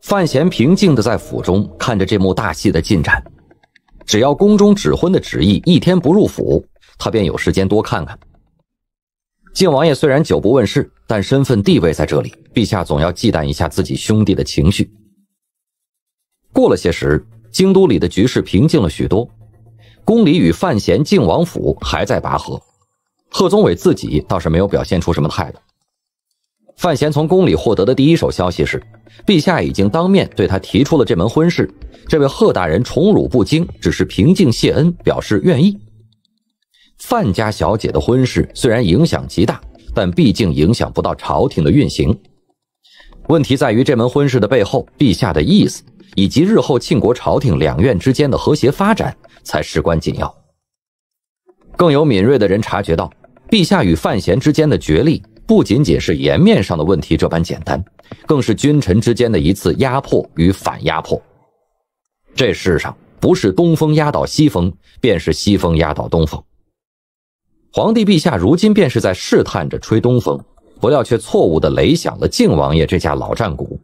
范闲平静地在府中看着这幕大戏的进展。只要宫中指婚的旨意一天不入府，他便有时间多看看。靖王爷虽然久不问世，但身份地位在这里，陛下总要忌惮一下自己兄弟的情绪。过了些时，京都里的局势平静了许多，宫里与范闲、靖王府还在拔河，贺宗纬自己倒是没有表现出什么态度。范闲从宫里获得的第一手消息是，陛下已经当面对他提出了这门婚事，这位贺大人宠辱不惊，只是平静谢恩，表示愿意。范家小姐的婚事虽然影响极大，但毕竟影响不到朝廷的运行。问题在于这门婚事的背后，陛下的意思以及日后庆国朝廷两院之间的和谐发展才事关紧要。更有敏锐的人察觉到，陛下与范闲之间的角力不仅仅是颜面上的问题这般简单，更是君臣之间的一次压迫与反压迫。这世上不是东风压倒西风，便是西风压倒东风。皇帝陛下如今便是在试探着吹东风，不料却错误地雷响了靖王爷这架老战鼓。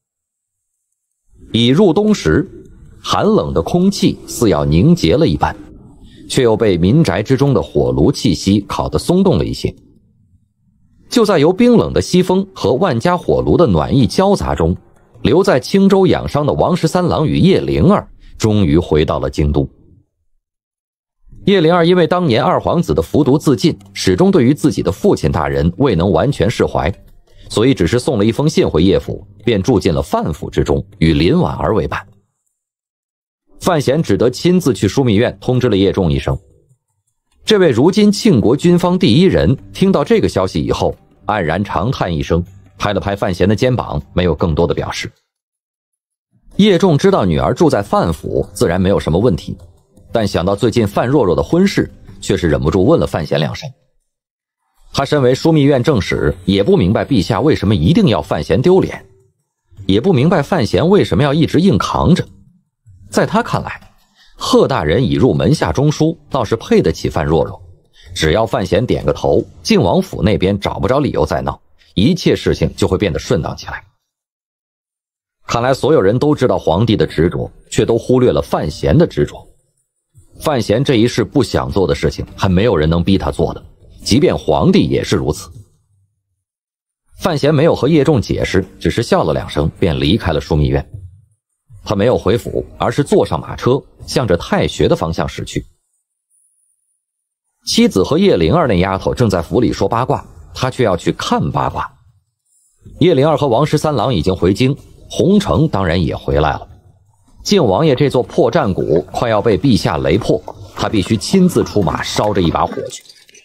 已入冬时，寒冷的空气似要凝结了一般，却又被民宅之中的火炉气息烤得松动了一些。就在由冰冷的西风和万家火炉的暖意交杂中，留在青州养伤的王13郎与叶灵儿终于回到了京都。叶灵儿因为当年二皇子的服毒自尽，始终对于自己的父亲大人未能完全释怀，所以只是送了一封信回叶府，便住进了范府之中，与林婉儿为伴。范闲只得亲自去枢密院通知了叶仲一声。这位如今庆国军方第一人听到这个消息以后，黯然长叹一声，拍了拍范闲的肩膀，没有更多的表示。叶仲知道女儿住在范府，自然没有什么问题，但想到最近范若若的婚事，却是忍不住问了范闲两声。他身为枢密院正使，也不明白陛下为什么一定要范闲丢脸，也不明白范闲为什么要一直硬扛着。在他看来，贺大人已入门下中枢，倒是配得起范若若，只要范闲点个头，靖王府那边找不着理由再闹，一切事情就会变得顺当起来。看来所有人都知道皇帝的执着，却都忽略了范闲的执着。范闲这一世不想做的事情，还没有人能逼他做的，即便皇帝也是如此。范闲没有和叶仲解释，只是笑了两声，便离开了枢密院。他没有回府，而是坐上马车，向着太学的方向驶去。妻子和叶灵儿那丫头正在府里说八卦，他却要去看八卦。叶灵儿和王13郎已经回京，洪承当然也回来了。靖王爷这座破战鼓快要被陛下雷破，他必须亲自出马烧着一把火去。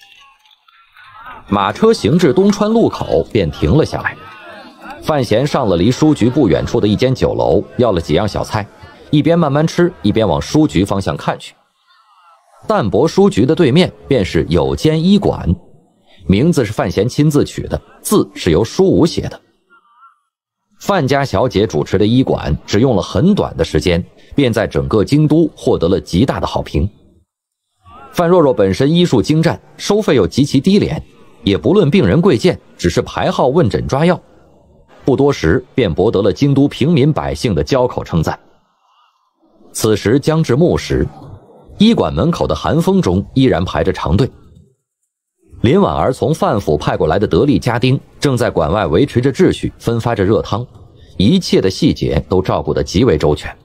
马车行至东川路口，便停了下来。范闲上了离书局不远处的一间酒楼，要了几样小菜，一边慢慢吃，一边往书局方向看去。淡泊书局的对面便是有间医馆，名字是范闲亲自取的，字是由书武写的。范家小姐主持的医馆只用了很短的时间，便在整个京都获得了极大的好评。范若若本身医术精湛，收费又极其低廉，也不论病人贵贱，只是排号问诊抓药，不多时便博得了京都平民百姓的交口称赞。此时将至暮时，医馆门口的寒风中依然排着长队。林婉儿从范府派过来的得力家丁正在馆外维持着秩序，分发着热汤，一切的细节都照顾得极为周全。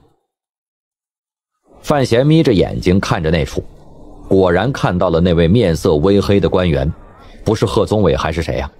范闲眯着眼睛看着那处，果然看到了那位面色微黑的官员，不是贺宗纬还是谁呀？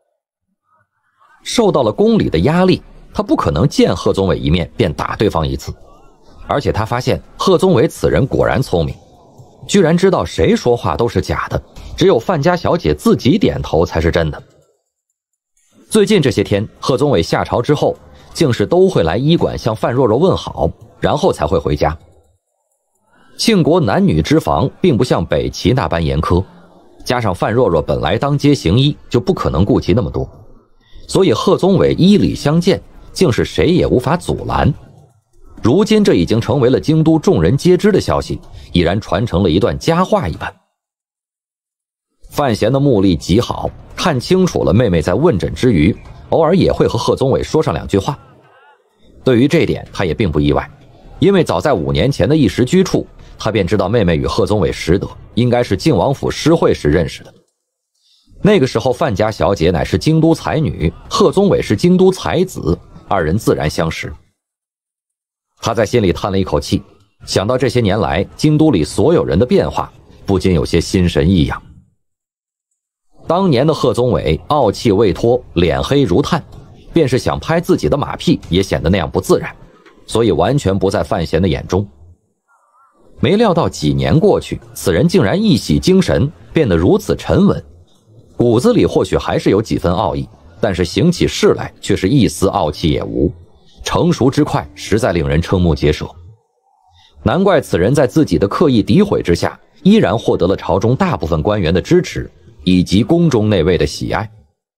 受到了宫里的压力，他不可能见贺宗纬一面便打对方一次，而且他发现贺宗纬此人果然聪明，居然知道谁说话都是假的，只有范家小姐自己点头才是真的。最近这些天，贺宗纬下朝之后，竟是都会来医馆向范若若问好，然后才会回家。庆国男女之防并不像北齐那般严苛，加上范若若本来当街行医，就不可能顾及那么多，所以贺宗纬依礼相见，竟是谁也无法阻拦。如今这已经成为了京都众人皆知的消息，已然传成了一段佳话一般。范闲的目力极好，看清楚了妹妹在问诊之余，偶尔也会和贺宗纬说上两句话。 对于这点他也并不意外，因为早在5年前的一时居处，他便知道妹妹与贺宗纬识得，应该是靖王府诗会时认识的。那个时候范家小姐乃是京都才女，贺宗纬是京都才子，二人自然相识。他在心里叹了一口气，想到这些年来京都里所有人的变化，不禁有些心神异样。当年的贺宗纬傲气未脱，脸黑如炭，便是想拍自己的马屁也显得那样不自然，所以完全不在范闲的眼中。没料到几年过去，此人竟然一洗精神，变得如此沉稳，骨子里或许还是有几分傲意，但是行起事来却是一丝傲气也无，成熟之快实在令人瞠目结舌。难怪此人在自己的刻意诋毁之下，依然获得了朝中大部分官员的支持，以及宫中内卫的喜爱。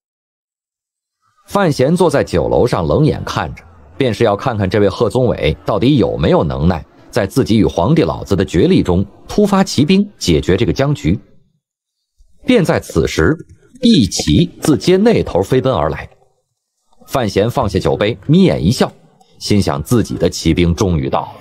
范闲坐在酒楼上冷眼看着，便是要看看这位贺宗纬到底有没有能耐，在自己与皇帝老子的决力中突发奇兵，解决这个僵局。便在此时，一骑自街那头飞奔而来。范闲放下酒杯，眯眼一笑，心想自己的骑兵终于到了。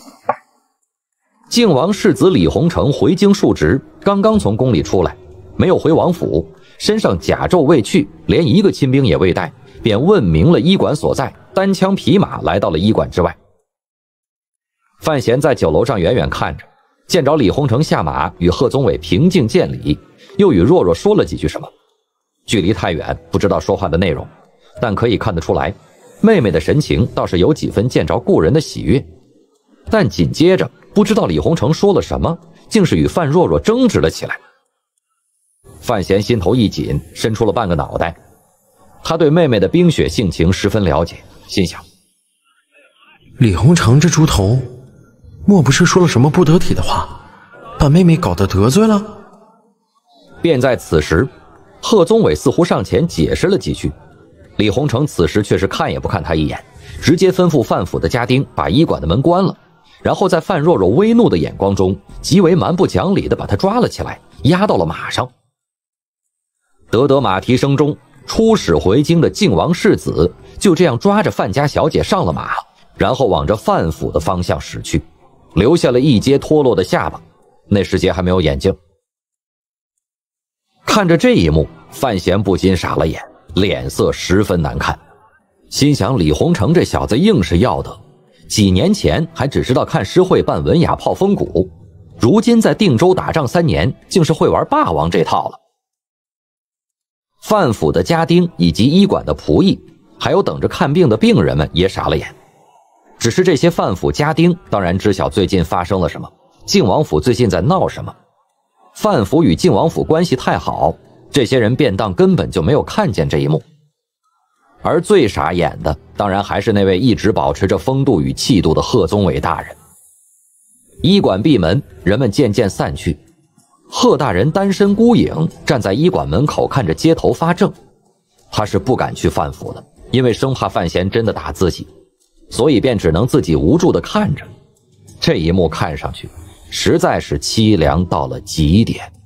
靖王世子李弘成回京述职，刚刚从宫里出来，没有回王府，身上甲胄未去，连一个亲兵也未带，便问明了医馆所在，单枪匹马来到了医馆之外。范闲在酒楼上远远看着，见着李弘成下马，与贺宗纬平静见礼，又与若若说了几句什么。距离太远，不知道说话的内容，但可以看得出来，妹妹的神情倒是有几分见着故人的喜悦。但紧接着，不知道李弘成说了什么，竟是与范若若争执了起来。范闲心头一紧，伸出了半个脑袋。他对妹妹的冰雪性情十分了解，心想： 李弘成这猪头，莫不是说了什么不得体的话，把妹妹搞得得罪了？ 便在此时，贺宗纬似乎上前解释了几句，李弘成此时却是看也不看他一眼，直接吩咐范府的家丁把医馆的门关了，然后在范若若微怒的眼光中，极为蛮不讲理地把他抓了起来，押到了马上。得马蹄声中，出使回京的靖王世子就这样抓着范家小姐上了马，然后往着范府的方向驶去，留下了一截脱落的下巴，那时节还没有眼睛。看着这一幕，范闲不禁傻了眼，脸色十分难看，心想李弘成这小子硬是要得，几年前还只知道看诗会办文雅炮风鼓，如今在定州打仗3年，竟是会玩霸王这套了。范府的家丁以及医馆的仆役，还有等着看病的病人们也傻了眼。只是这些范府家丁当然知晓最近发生了什么，靖王府最近在闹什么。范府与靖王府关系太好，这些人便当根本就没有看见这一幕。而最傻眼的当然还是那位一直保持着风度与气度的贺宗纬大人。医馆闭门，人们渐渐散去，贺大人单身孤影站在医馆门口看着街头发怔。他是不敢去范府的，因为生怕范闲真的打自己，所以便只能自己无助地看着。这一幕看上去实在是凄凉到了极点。